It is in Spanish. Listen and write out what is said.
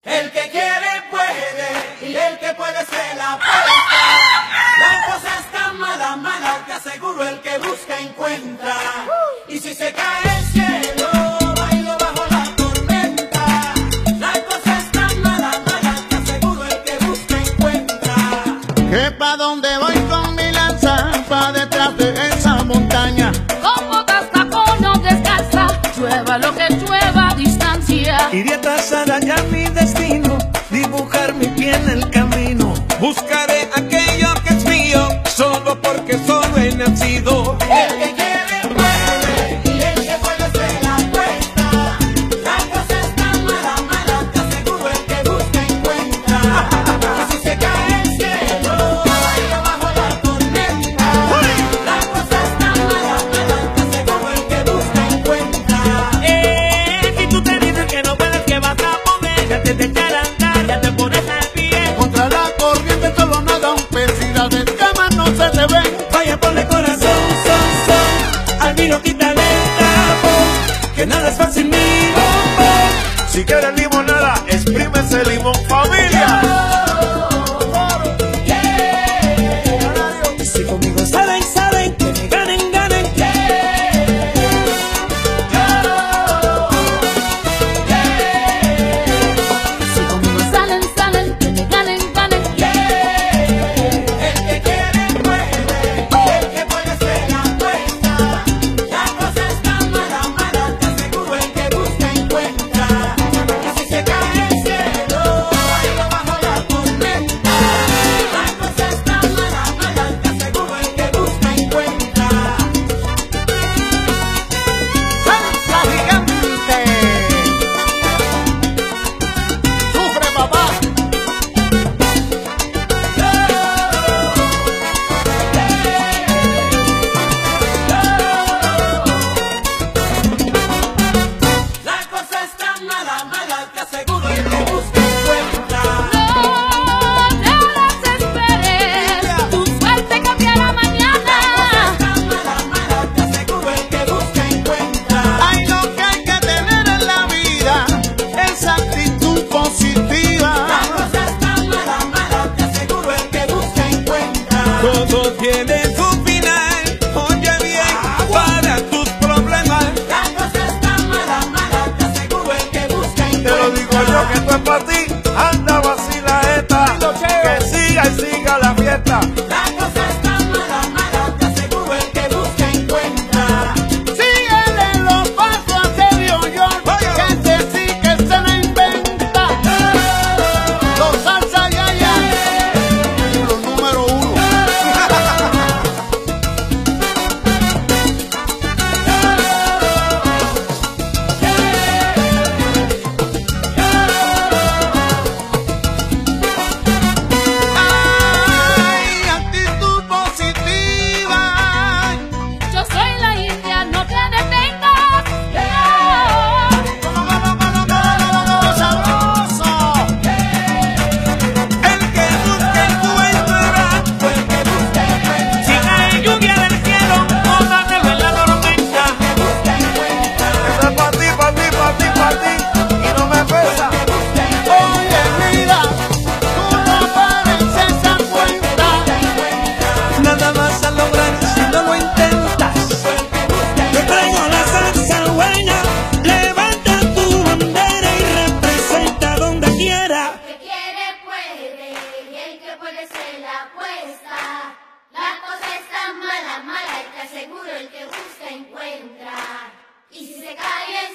El que quiere puede y el que puede se la apuesta. La cosa está mala, mala, te aseguro el que busca encuentra. Y si se cae el cielo, bailo bajo la tormenta. La cosa está mala, mala, te aseguro el que busca encuentra. Que pa' dónde voy con mi lanza, pa' detrás de esa montaña. Con botas, tacones, descalza, llueva lo que llueva a distancia. Iré a trazar allá mi destino, dibujar mi pie en el camino. Buscaré aquello que es mío, solo porque solo he nacido. El que quiere puede y el que puede se la apuesta. La cosa está mala, mala, te aseguro el que busca encuentra. Y si se cae el cielo, bailo bajo la tormenta. La cosa está mala, mala, te aseguro el que busca encuentra. Si tú te dices que no puedes, que vas a poder, ya te echar a andar, ya te pones al pie. Contra la corriente solo nada un pez y las escamas no se te ven. Vaya, ponle corazón, son, al vino quítale el trapo, que nada es fácil ni bombón. Si quieres limonada, exprime ese limón, familia. Y si conmigo saben, saben, que me ganen, ganen. Si conmigo salen, salen, que me ganen, ganen. El que quiere puede y el que puede se la apuesta. La cosa está mala, mala, te aseguro el que busca encuentra. Y si se cae el cielo, bailo bajo la tormenta. La cosa está mala, mala, te aseguro el que busca encuentra. ¡Salsa gigante! ¡Sufre, papá! La cosa está mala, mala, te aseguro el que busca encuentra. No te desesperes, tu suerte cambiará mañana. Está mala, mala, te aseguro el que busca encuentra. Hay lo que hay que tener en la vida, esa actitud positiva. La cosa está mala, mala, te aseguro el que busca encuentra. Todo tiene su final, oye bien, para tus problemas. La cosa está mala, mala, te aseguro el que busca Te encuentra. lo digo yo que esto es para ti, anda vacila esta, que siga y siga la fiesta. La cosa está mala, mala, te aseguro el que busca encuentra. Síguele los pasos a Sergio York, que ese sí que se la inventa. Los salsa ya ya, los número uno. Ay, actitud positiva. Yo soy la India, no te detengas. Sabroso. El que busca encuentra, El que busca encuentra. si cae lluvia del cielo, pónganlo en la tormenta. Busca encuentra. Eso es pa' ti, pa' ti, pa' ti, pa' ti, y no me pesa. Oye, mira, tú no pareces a cuenta. Nada vas a lograr si no lo intentas. Te traigo la salsa buena, levanta tu bandera y representa donde quiera. El que quiere puede y el que puede se la apuesta. La cosa está mala, mala, y te aseguro el que busca encuentra. Y si se cae el